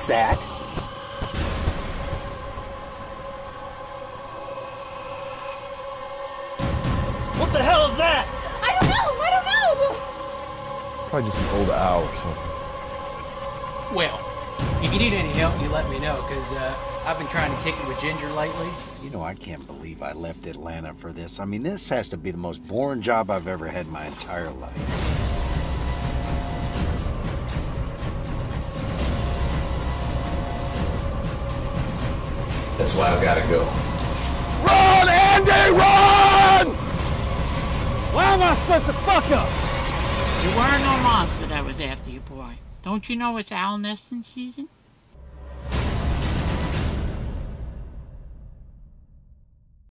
that. What the hell is that? I don't know! It's probably just an old owl or something. Well, if you need any help, you let me know, because I've been trying to kick it with Ginger lately. You know, I can't believe I left Atlanta for this. I mean, this has to be the most boring job I've ever had in my entire life. That's why I've got to go. Run, Andy, run! Why am I such a fuck up? You weren't no monster that was after you, boy. Don't you know it's owl nesting season?